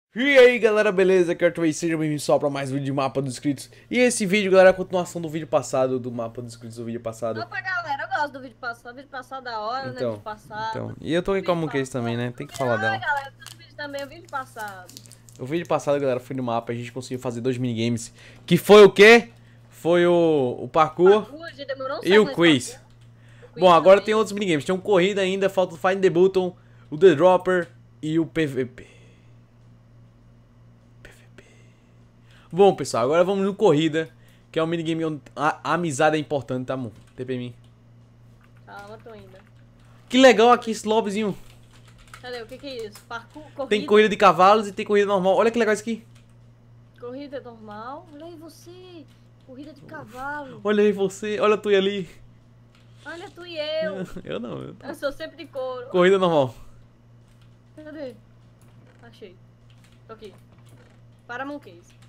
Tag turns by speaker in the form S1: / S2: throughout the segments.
S1: E aí galera, beleza? Aqui é o Arthur, sejam bem-vindos só pra mais um vídeo de mapa dos inscritos. E esse vídeo, galera, é a continuação do vídeo passado, do mapa dos inscritos do vídeo passado.
S2: Opa, galera, eu gosto do vídeo passado. O vídeo passado da hora, né? Vídeo passado.
S1: E eu tô aqui
S2: O
S1: com a
S2: vídeo
S1: Mooncase também,
S2: passado.
S1: né? Tem que falar
S2: Ah,
S1: dela.
S2: galera, todo vídeo também, o vídeo passado.
S1: O vídeo passado, galera, foi no mapa, a gente conseguiu fazer dois minigames. Que foi o quê? Foi o parkour
S2: A gente demorou um
S1: e o
S2: século
S1: quiz.
S2: nesse parkour. O quiz
S1: Bom, agora
S2: também.
S1: tem outros minigames. Tem um corrida ainda, falta o Find the Button, o The Dropper e o PVP. Bom, pessoal, agora vamos no corrida, que é um minigame onde a amizade é importante, tá, amor? TP em mim.
S2: Calma, tô indo.
S1: Que legal aqui esse lobbyzinho.
S2: Cadê? O que é isso? Parkour, corrida.
S1: Tem corrida de cavalos e tem corrida normal. Olha que legal isso aqui.
S2: Corrida normal. Olha aí você. Corrida de cavalo.
S1: Olha aí você, olha tu e ali.
S2: Olha tu e eu.
S1: Eu não.
S2: Eu sou sempre de couro.
S1: Corrida normal.
S2: Cadê? Achei. Tô aqui. Para Mooncase.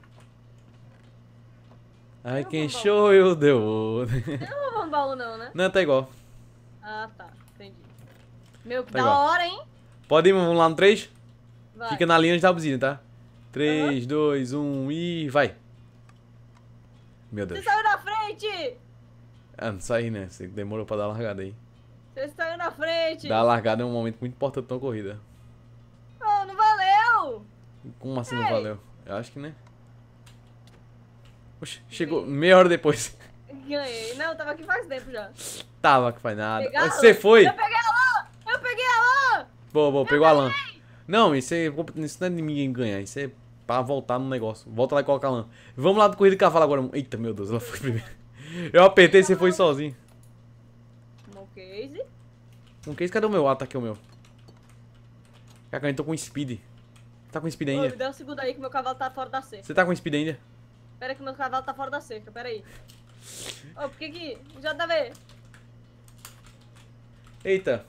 S1: I
S2: não
S1: can
S2: vou
S1: show you the world.
S2: Eu não vou no baú não, né?
S1: Não, tá igual.
S2: Ah, tá. Entendi. Meu, que
S1: Tá
S2: da
S1: igual.
S2: hora, hein?
S1: Pode ir, vamos lá no 3?
S2: Vai.
S1: Fica na linha de da buzina, tá? 3, 2, 1 e vai. Meu
S2: Você
S1: Deus.
S2: saiu na frente!
S1: Ah, não saí, né? Você demorou pra dar a largada aí.
S2: Você saiu na frente!
S1: Dar a largada é um momento muito importante na corrida.
S2: Oh, não valeu!
S1: Como assim não
S2: Ei.
S1: valeu? Eu acho que, né? Oxe, chegou meia hora depois.
S2: Ganhei. Não, eu tava aqui faz tempo já.
S1: Tava que faz nada.
S2: Pegar a
S1: Você
S2: lã.
S1: foi?
S2: Eu peguei a lã! Eu peguei a lã!
S1: Boa, boa, pegou a lã. Não, isso não é de ninguém ganhar, isso é pra voltar no negócio. Volta lá e coloca a lã. Vamos lá do corrida de cavalo agora. Eita, meu Deus, ela foi primeiro. Eu apertei e você foi sozinho.
S2: Mooncase.
S1: Um case, cadê o meu? Ah, tá aqui o meu. Caraca, eu tô com speed. Tá com speed
S2: Ô, me
S1: ainda?
S2: dá um segundo aí que meu cavalo tá fora da cerca.
S1: Você tá com speed ainda?
S2: Pera que meu cavalo tá fora da cerca, pera aí. Ô, por que que... JV.
S1: Eita.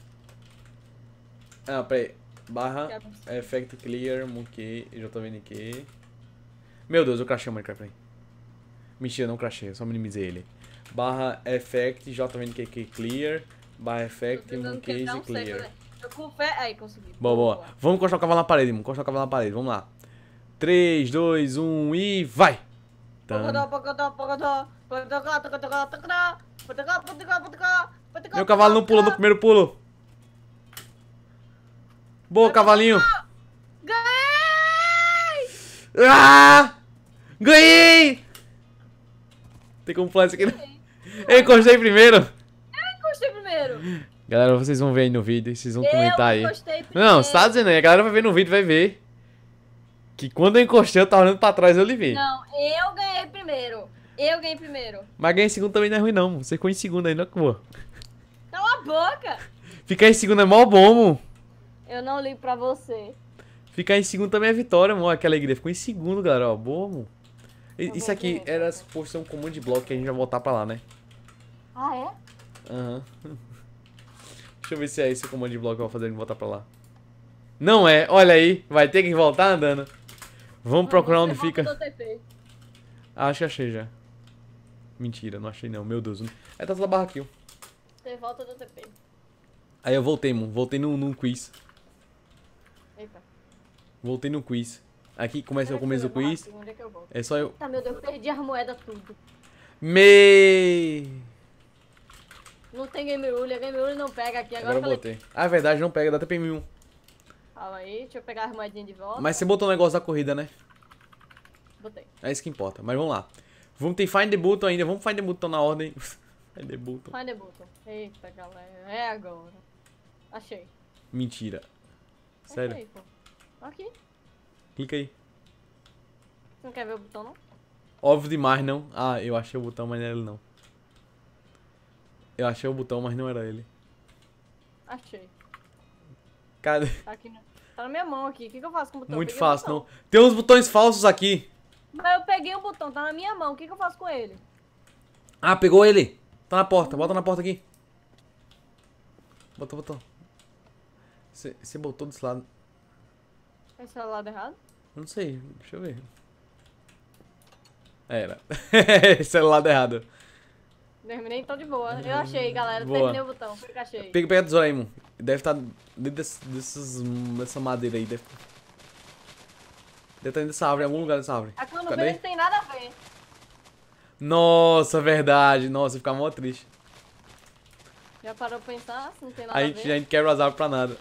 S1: Ah, peraí. Barra, effect clear, monkey, JVNQ. Meu Deus, eu crashei o Minecraft aí. Mentira, não crashei, eu só minimizei ele. Barra, effect, JVNQ clear, barra, effect, monkey clear.
S2: Né? Eu com fé... Aí, consegui.
S1: Boa, boa. Vamos encostar o cavalo na parede, mano. Encostar o cavalo na parede, vamos lá. 3, 2, 1 e vai! Meu cavalo não pula no primeiro pulo. Boa, cavalinho.
S2: Ganhei!
S1: Ah! Ganhei! Tem como pular isso aqui, não? Eu encostei primeiro.
S2: Eu encostei primeiro.
S1: Galera, vocês vão ver aí no vídeo, vocês vão comentar aí.
S2: Encostei primeiro.
S1: Não, você tá dizendo aí, a galera vai ver no vídeo, vai ver. Que quando eu encostei, eu tava olhando pra trás e eu levei.
S2: Não, eu ganhei primeiro. Eu ganhei primeiro.
S1: Mas ganhar em segundo também não é ruim, não. Você ficou em segundo aí, não é que boa.
S2: Cala a boca.
S1: Ficar em segundo é mó bom, mano.
S2: Eu não ligo pra você.
S1: Ficar em segundo também é vitória, mano. Que alegria. Ficou em segundo, galera, ó. Boa, mano. Isso
S2: vou
S1: aqui
S2: ver,
S1: era suposto ser um comando de bloco que a gente vai voltar pra lá, né?
S2: Ah, é?
S1: Aham. Deixa eu ver se é esse o comando de bloco que eu vou fazer ele voltar pra lá. Não é, olha aí. Vai ter que voltar andando. Vamos procurar onde fica. Ah, acho que achei já. Mentira, não achei não. Meu Deus. É tá toda barra aqui, ó.
S2: Você volta do TP.
S1: Aí eu voltei, mano. Voltei num quiz.
S2: Eita.
S1: Voltei no quiz. Aqui começa o começo do quiz.
S2: Onde é que eu volto?
S1: É só eu.
S2: Tá, meu Deus, perdi as moedas tudo. Não tem game rule não pega aqui.
S1: Agora eu
S2: falei,
S1: botei. Ah, é verdade, não pega, dá TP1001.
S2: calma aí, deixa eu pegar as moedinhas de volta.
S1: Mas você botou o negócio da corrida, né?
S2: Botei.
S1: É isso que importa. Mas vamos lá. Vamos ter Find the Button ainda. Vamos Find the Button na ordem. Find the Button.
S2: Find the button. Eita, galera. É agora. Achei.
S1: Mentira. Sério.
S2: Achei, pô. Aqui.
S1: Clica aí.
S2: Você não quer ver o botão, não?
S1: Óbvio demais, não. Ah, eu achei o botão, mas não era ele, não. Eu achei o botão, mas não era ele.
S2: Achei.
S1: Cadê?
S2: Tá aqui, né? Tá na minha mão aqui. O que eu faço com o botão?
S1: Muito
S2: Peguei o
S1: fácil,
S2: botão.
S1: não. Tem uns botões falsos aqui.
S2: Mas eu peguei o botão, tá na minha mão. O que eu faço com ele?
S1: Ah, pegou ele. Tá na porta. Bota na porta aqui. Botou. Você botou desse lado.
S2: Esse é o lado errado?
S1: Não sei. Deixa eu ver. Era. Esse é o lado errado.
S2: Terminei então de boa. Eu achei, galera.
S1: Boa.
S2: Terminei o botão. Foi que achei.
S1: Pega a tesoura aí, mano. Deve estar dentro dessa madeira aí. Dentro dessa árvore, em algum lugar dessa árvore.
S2: A cama
S1: Cadê?
S2: não tem nada a ver.
S1: Nossa, verdade. Nossa, eu ficava mó triste.
S2: Já parou pra pensar? Se não tem nada
S1: A
S2: a
S1: gente,
S2: ver.
S1: a gente quebra as árvores pra nada.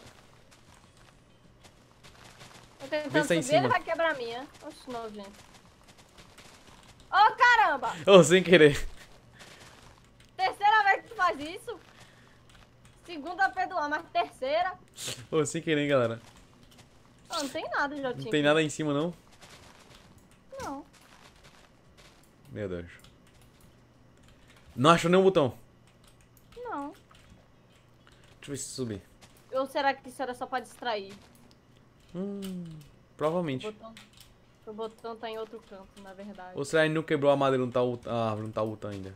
S2: Tô
S1: Vê
S2: tentando
S1: se tá em
S2: subir, ele
S1: cima.
S2: vai quebrar a minha. Oxe, nojento. Ô, caramba!
S1: Ô, sem querer.
S2: Terceira vez que tu faz isso. Segunda perdoar, mas terceira.
S1: Ô, sem querer, hein, galera.
S2: Oh, não tem nada, Jotinho.
S1: Não tem nada aí em cima, não?
S2: Não.
S1: Meu Deus. Não achou nenhum botão.
S2: Não.
S1: Deixa eu ver se subir.
S2: Ou será que isso era só pra distrair?
S1: Provavelmente.
S2: O botão tá em outro canto, na verdade.
S1: Ou será que não quebrou a madeira, não tá, a árvore não tá ulta ainda?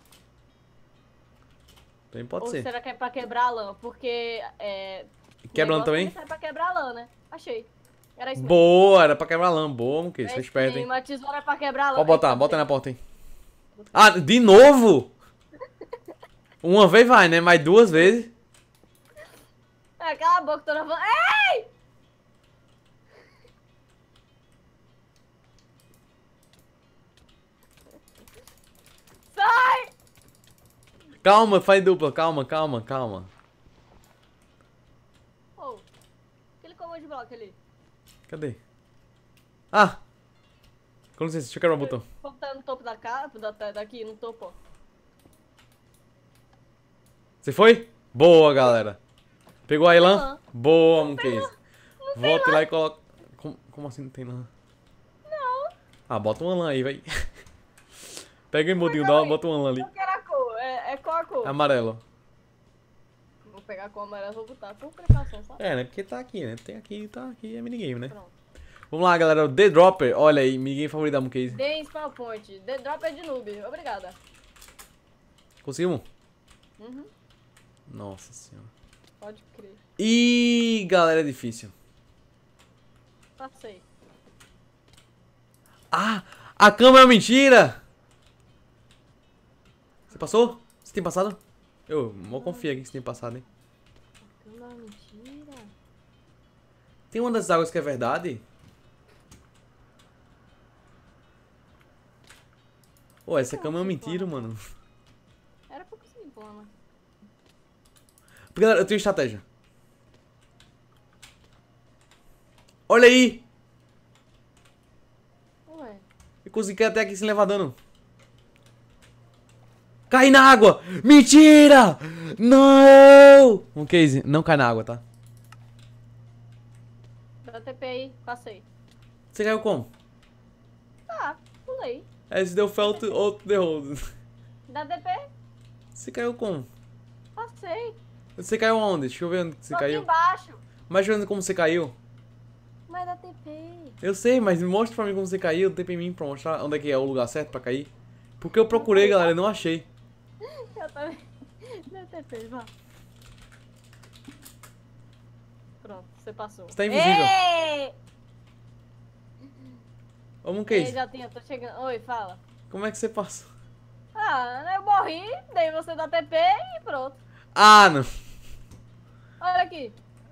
S1: Também pode
S2: Ou
S1: ser.
S2: será que é pra quebrar a lã? Porque
S1: Quebra a lã também?
S2: É pra quebrar a lã, né? Achei. Era isso mesmo.
S1: Boa, era pra quebrar a lã. Boa, Muquês. Foi esperto, hein?
S2: Uma tesoura pra quebrar a lã.
S1: Pode botar,
S2: Eita,
S1: bota aí na porta, hein? Ah, de novo? Uma vez vai, né? Mas duas vezes.
S2: Cala a boca, tô na van. Ei! Sai!
S1: Calma, faz dupla. Calma, calma, calma.
S2: Oh, aquele comando de bloco ali.
S1: Cadê? Ah! Com licença, deixa eu quebrar o botão.
S2: Tá no topo da casa, daqui, no topo, ó.
S1: Você foi? Boa, galera. Pegou aí lã?
S2: lã.
S1: Boa, Muquês.
S2: tem
S1: Volta
S2: lã.
S1: lá e coloca... Como assim não tem lã?
S2: Não.
S1: Ah, bota uma lã aí, vai. Pega o emodinho,
S2: calma aí.
S1: bota uma lã ali.
S2: Eu quero a cor. É qual a cor?
S1: Amarelo.
S2: Vou pegar a cor amarela e vou botar por precaução, sabe?
S1: É, né? Porque tá aqui, né? Tem aqui, tá aqui, é minigame, né?
S2: Pronto.
S1: Vamos lá, galera. O The Dropper. Olha aí, minigame favorito da Muquês.
S2: Dei spawn point. The drop é de noob. Obrigada.
S1: Conseguimos?
S2: Uhum.
S1: Nossa senhora.
S2: Pode crer.
S1: Ih, galera, é difícil.
S2: Passei.
S1: Ah, a cama é uma mentira! Você passou? Você tem passado? Eu mal confio aqui que você tem passado, hein?
S2: Não, mentira.
S1: Tem uma das águas que é verdade? Pô, essa cama é uma mentira, mano.
S2: Era pra conseguir pular, mas...
S1: Galera, eu tenho estratégia. Olha aí!
S2: Ué.
S1: Eu consegui cair até aqui sem levar dano. Cai na água! Mentira! Não! Um case, não cai na água, tá?
S2: Dá TP aí. Passei.
S1: Você caiu como?
S2: Tá, pulei.
S1: As deu felt out the hold.
S2: Dá TP?
S1: Você caiu como?
S2: Passei.
S1: Você caiu onde? Deixa eu ver onde você
S2: Tô
S1: caiu.
S2: aqui embaixo.
S1: Mas deixa eu ver como você caiu.
S2: Mas dá TP.
S1: Eu sei, mas mostra pra mim como você caiu. Tem pra mim pra mostrar onde é que é o lugar certo pra cair. Porque eu procurei, galera, e não achei.
S2: Eu também. Dá TP, vá. Pronto, você passou.
S1: Você tá invisível.
S2: Ei!
S1: Ô,
S2: Ei,
S1: Muquês,
S2: Jotinha, tô chegando. Oi, fala.
S1: como é que você passou?
S2: Ah, eu morri, daí você dá TP e pronto.
S1: Ah, não.
S2: Olha aqui.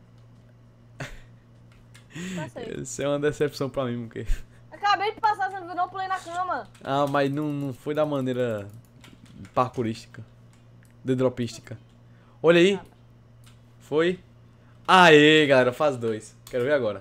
S2: Passei.
S1: Isso é uma decepção pra mim, Muquês.
S2: Acabei de passar, você não viu? Não pulei na cama.
S1: Ah, mas não foi da maneira parkourística. Dedropística. Olha aí. Foi. Aê, galera, fase 2. Quero ver agora.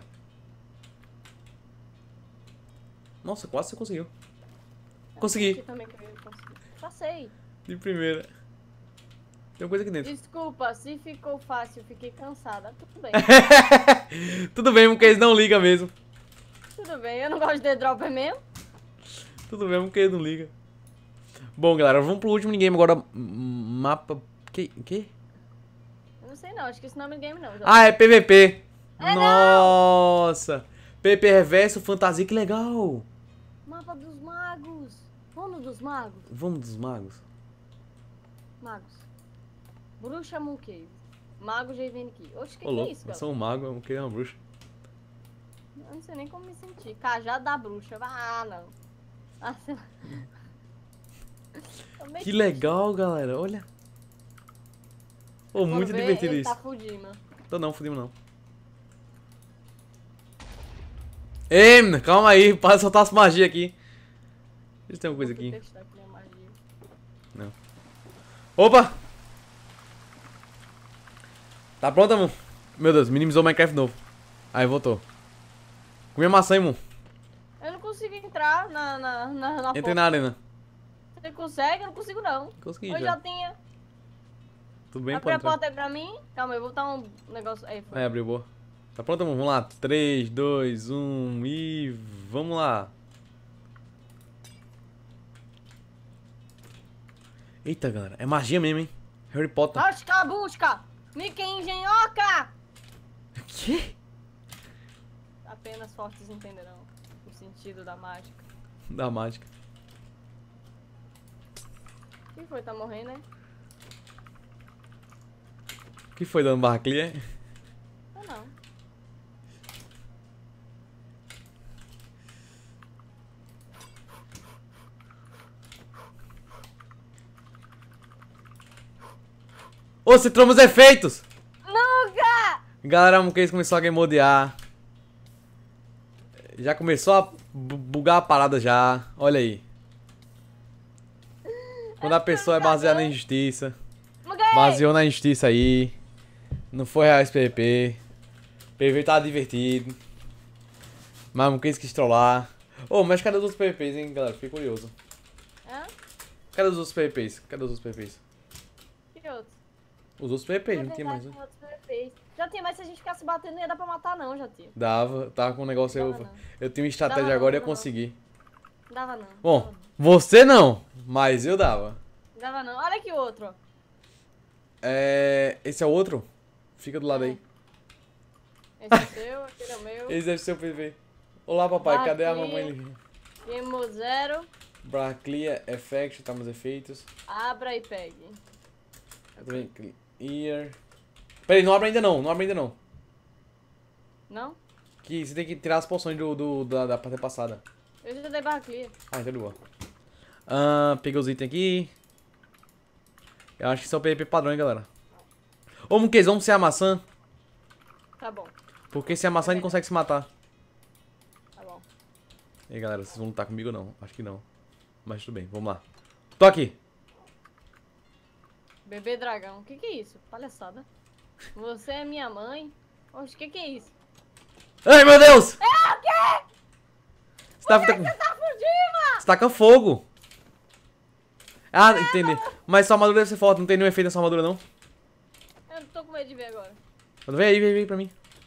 S1: Nossa, quase você conseguiu. Consegui.
S2: Aqui também que eu consegui. Passei.
S1: De primeira. Tem uma coisa aqui dentro.
S2: Desculpa, se ficou fácil, fiquei cansada. Tudo bem.
S1: Tudo bem, porque eles não ligam mesmo.
S2: Tudo bem, eu não gosto de dropper mesmo.
S1: Tudo bem, porque eles não ligam. Bom, galera, vamos pro último game agora. Mapa... Que?
S2: Eu não sei não, acho que esse não é minigame não.
S1: Ah, é PVP.
S2: É,
S1: Nossa. PVP Reverso, fantasia, que legal.
S2: Mapa dos magos. Vamos dos magos.
S1: Vamos dos magos.
S2: Magos. Bruxa Moon Cave. Mago JVN aqui. Oxe, que
S1: Ô,
S2: é
S1: louco,
S2: isso,
S1: eu
S2: cara?
S1: sou um mago, eu não queria uma bruxa.
S2: Eu não sei nem como me sentir. Cajado da bruxa. Ah, não. Ah, sei lá. Tô meio
S1: Que legal, galera, olha. Pô,
S2: Quando
S1: muito
S2: vê,
S1: divertido
S2: ele
S1: isso.
S2: tá fudindo.
S1: Tô não, fudimos não. Ei, menina, calma aí, para soltar as magias aqui. Deixa eu ter uma coisa aqui.
S2: Testar aqui minha magia.
S1: Não. Opa! Tá pronto, amor? Meu Deus, minimizou o Minecraft novo. Aí, voltou. Comi a maçã, irmão.
S2: Eu não consigo entrar na
S1: Entrei
S2: porta.
S1: na arena.
S2: Você consegue? Eu não consigo, não.
S1: Consegui
S2: Eu
S1: já.
S2: já tinha.
S1: Tudo bem,
S2: Abre a
S1: pô.
S2: porta aí pra mim. Calma, eu vou botar um negócio. Aí, foi.
S1: Aí, abriu, boa. Tá pronto, amor? Vamos lá. 3, 2, 1 e... Vamos lá. Eita, galera. É magia mesmo, hein? Harry Potter.
S2: Busca, busca! Mickey Engenhoca!
S1: Que?
S2: Apenas fortes entenderão o sentido da mágica.
S1: Da mágica.
S2: Quem foi? Tá morrendo, né?
S1: O que foi dando barra clear?
S2: Eu não.
S1: Ô, você tromba os efeitos!
S2: Nunca!
S1: Galera, o Muquês começou a game modear. Já começou a bugar a parada já. Olha aí. Quando a pessoa é baseada na injustiça. Baseou na injustiça aí. Não foi real esse PVP. PVP tá divertido. Mas o Muquês quis trollar. Ô, mas cadê os outros PVPs, hein, galera? Fiquei curioso.
S2: Hã?
S1: Cadê os outros PVPs? Cadê os outros PVPs?
S2: Que outro?
S1: Os outros PVPs, não tem mais, né?
S2: Já tinha, mas se a gente ficasse batendo não ia dar pra matar não, já tinha.
S1: Dava, tava com um negócio.
S2: Dava não.
S1: Eu tenho uma estratégia
S2: Dava não,
S1: agora e eu
S2: dava não.
S1: consegui.
S2: Dava não.
S1: Bom, você não, mas eu dava.
S2: Dava não. Olha aqui o outro, ó.
S1: Esse é o outro? Fica do lado aí.
S2: Esse é seu, aquele é o meu.
S1: Esse deve ser o PV. Olá, papai, cadê a mamãe?
S2: Game Mode 0.
S1: Bra clear, effect, tá nos efeitos.
S2: Abra e pegue.
S1: Também clear. Peraí, não abre ainda não, não abre ainda não.
S2: Não?
S1: Que você tem que tirar as poções da parte passada.
S2: Eu já dei barra clear.
S1: Ah, então de boa. Peguei os itens aqui. Eu acho que isso é o PVP padrão, hein, galera. Ô, Muquês, vamos ser a maçã.
S2: Tá bom,
S1: Porque sem a maçã a gente consegue se matar.
S2: tá bom.
S1: E aí, galera, vocês vão lutar comigo ou não? Acho que não. Mas tudo bem, vamos lá. Tô aqui.
S2: Bebê dragão. O que é isso? Palhaçada. Você é minha mãe? Oxe, o que é isso?
S1: Ai, meu Deus!
S2: É o quê?
S1: Você tá,
S2: Você tá fugindo!
S1: você taca fogo. Ah, entendi. Mas sua armadura deve ser forte, não tem nenhum efeito nessa armadura, não.
S2: Eu não tô com medo de ver agora.
S1: Vem aí, vem pra mim.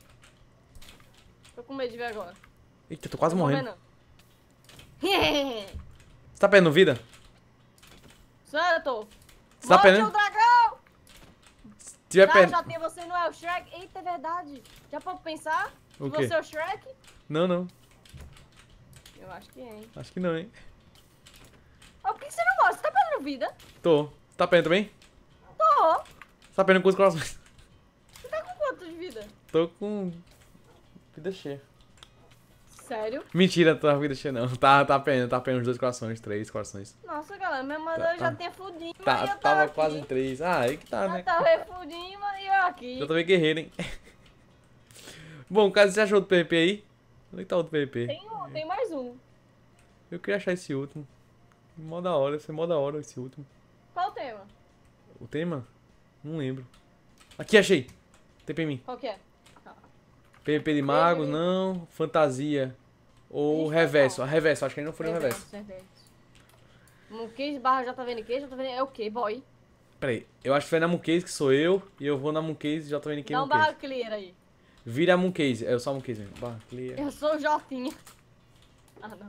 S2: Tô com medo de ver agora.
S1: Eita, tô quase
S2: Não vou
S1: morrendo.
S2: ver, não.
S1: Você tá perdendo vida?
S2: Sério, eu tô.
S1: Você tá
S2: Morte
S1: perdendo?
S2: o dragão!
S1: Se tiver
S2: Tá,
S1: perdendo...
S2: já tem, você não é o Shrek? Eita, é verdade. Já pode pensar?
S1: O
S2: Que
S1: quê?
S2: você é o Shrek?
S1: Não, não.
S2: Eu acho que é, hein.
S1: Acho que não, hein.
S2: Oh, por que você não gosta? Você tá perdendo vida?
S1: Tô. Você tá perdendo também?
S2: Tô.
S1: Você tá perdendo com os corações.
S2: Você tá com quanto de vida?
S1: Tô com... vida cheia.
S2: Sério?
S1: Mentira, tô com vida cheia não. Tá perdendo os 2 corações, 3 corações.
S2: Nossa, galera, minha armadura já tinha fudido e eu
S1: Tava
S2: tava aqui.
S1: quase em 3. Ah, aí que tá,
S2: Já
S1: né?
S2: tava fudindo e eu aqui.
S1: Já tô meio guerreiro, hein. Bom, caso você achou outro PVP aí? Onde é que tá outro PVP?
S2: Tem mais um.
S1: Eu queria achar esse último. Mó da hora, esse é mó da hora esse último.
S2: Qual o tema?
S1: O tema? Não lembro. Aqui, achei. TP em mim.
S2: Qual que é?
S1: PVP de magos, não. Fantasia. Ou
S2: A gente foi
S1: reverso.
S2: qual?
S1: A reverso, acho que ainda não foi no reverso.
S2: Muquês barra JVNQ, JVNQ é o quê, boy?
S1: Pera aí, eu acho que foi na Mooncase que sou eu. E eu vou na Mooncase JVNQ
S2: Dá um barra
S1: Mooncase.
S2: clear aí.
S1: Vira a Mooncase, eu sou a Mooncase mesmo. Barra clear.
S2: Eu sou o Jotinha. Ah, não.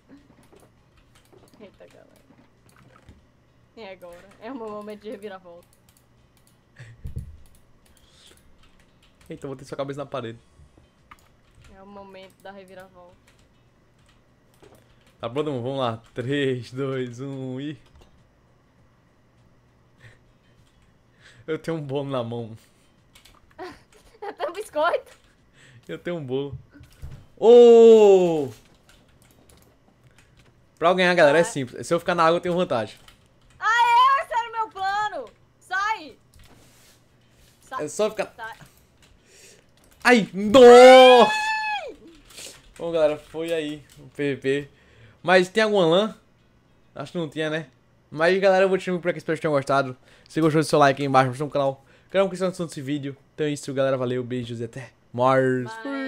S2: Eita, galera. E agora? É o meu momento de reviravolta.
S1: Eita, eu vou ter sua cabeça na parede.
S2: É o momento da reviravolta.
S1: Tá pronto, vamos lá. 3, 2, 1 e... Eu tenho um bolo na mão.
S2: Até um biscoito.
S1: Eu tenho um bolo. Oh! Pra eu ganhar, galera, é simples. Se eu ficar na água, eu tenho vantagem.
S2: Esse era o meu plano. Sai. Sai.
S1: É só ficar...
S2: Sai.
S1: Ai! Nossa! Bom, galera, foi aí o PVP. Mas tem alguma LAN? Acho que não tinha, né? Mas, galera, eu vou te chamar por aqui. Espero que tenham gostado. Se gostou, deixa o seu like aí embaixo. Mostra no canal. Quero uma questão desse vídeo. Então é isso, galera. Valeu, beijos e até mais.